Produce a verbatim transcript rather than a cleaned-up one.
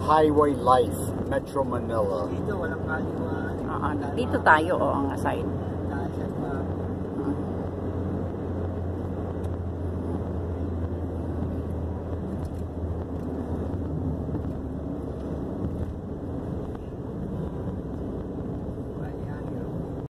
highway life, Metro Manila. Dito walang kaliwa. Oo, dito tayo, oo, ang aside.